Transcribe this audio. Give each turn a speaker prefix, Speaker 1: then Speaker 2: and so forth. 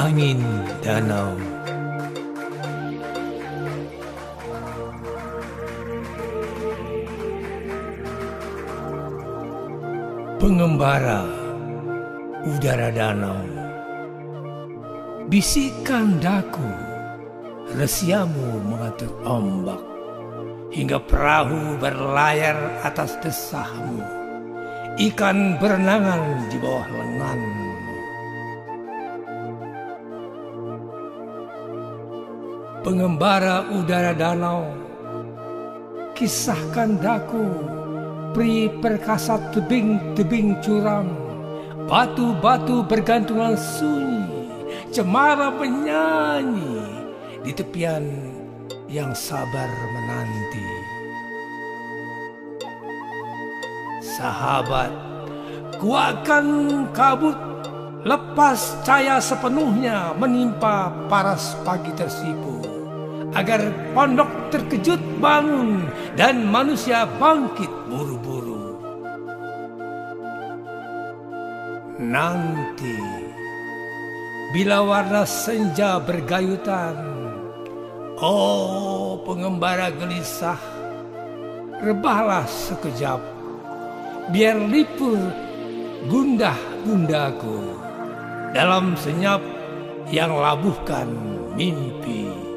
Speaker 1: angin danau. Pengembara udara danau, bisikan daku, resiamu mengatur ombak, hingga perahu berlayar atas desahmu, ikan berenangan di bawah lenganmu. Pengembara udara danau, kisahkan daku, pri perkasa tebing-tebing curam, batu-batu bergantungan sunyi, cemara menyanyi di tepian yang sabar menanti. Sahabat, kuatkan kabut, lepas cahaya sepenuhnya menimpa paras pagi tersipu, agar pondok terkejut bangun dan manusia bangkit buru-buru. Nanti, bila warna senja bergayutan, oh pengembara gelisah, rebahlah sekejap, biar lipur gundah-gundahku dalam senyap yang labuhkan mimpi.